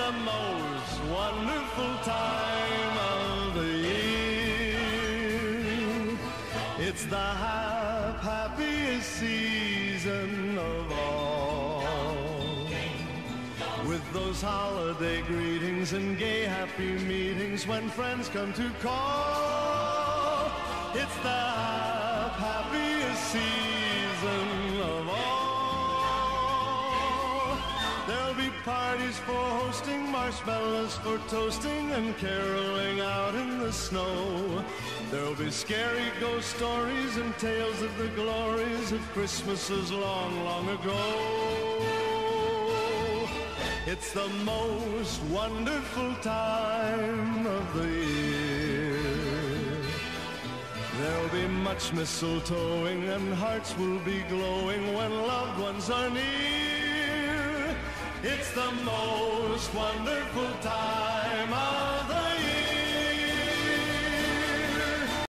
the most wonderful time of the year. It's the happiest season of all. With those holiday greetings and gay happy meetings when friends come to call. It's the happiest season of all. There'll be parties for hosting, marshmallows for toasting, and caroling out in the snow. There'll be scary ghost stories and tales of the glories of Christmases long, long ago. It's the most wonderful time of the year. There'll be much mistletoeing and hearts will be glowing when loved ones are near. It's the most wonderful time